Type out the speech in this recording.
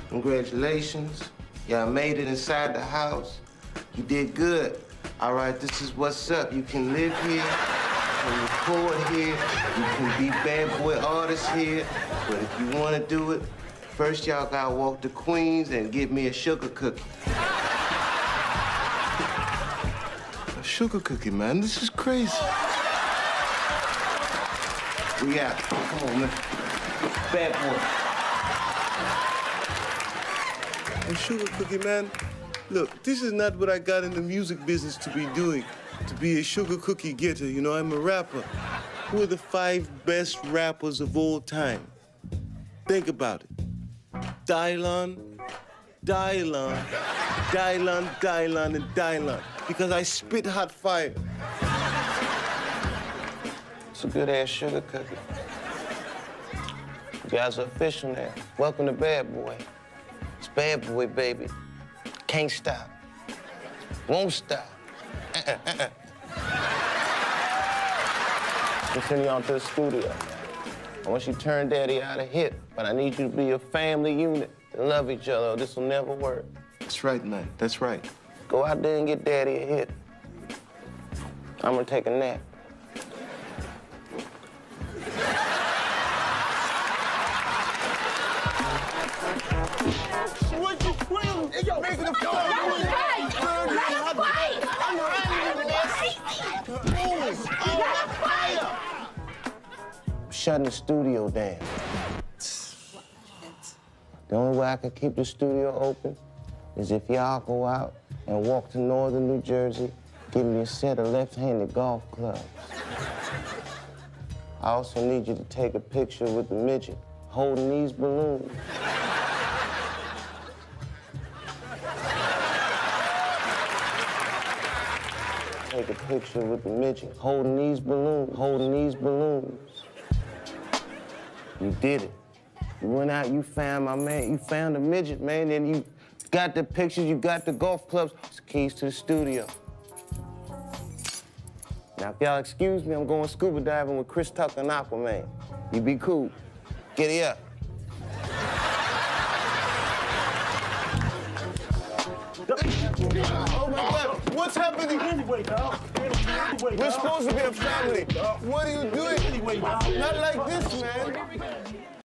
Congratulations. Y'all made it inside the house. You did good. All right, this is what's up. You can live here, you can record here, you can be bad boy artists here. But if you want to do it, first y'all gotta walk to Queens and get me a sugar cookie. A sugar cookie, man. This is crazy. We out. Come on, man. Bad boy. A sugar cookie, man. Look, this is not what I got in the music business to be doing, to be a sugar cookie getter. You know, I'm a rapper. Who are the 5 best rappers of all time? Think about it. Dylon, Dylon, Dylon, Dylon, and Dylon. Because I spit hot fire. It's a good-ass sugar cookie. You guys are official now. Welcome to Bad Boy. It's Bad Boy, baby. Can't stop. Won't stop. Continue on to the studio. I want you to turn Daddy out a hit, but I need you to be a family unit and love each other, or this will never work. That's right, man. That's right. Go out there and get Daddy a hit. I'm gonna take a nap. What you screaming? Yo, making a phone. Shutting the studio down. The only way I can keep the studio open is if y'all go out and walk to northern New Jersey, give me a set of left-handed golf clubs. I also need you to take a picture with the midget holding these balloons. Take a picture with the midget holding these balloons, holding these balloons. You did it. You went out, you found my man, you found the midget, man, and you got the pictures, you got the golf clubs. It's the keys to the studio. Now, if y'all excuse me, I'm going scuba diving with Chris Tucker and Aquaman. You be cool. Get it up. Oh, my God. What's happening? Anyway, dog. We're supposed to be a family. What are you doing? Anyway, dog. Not like this, man.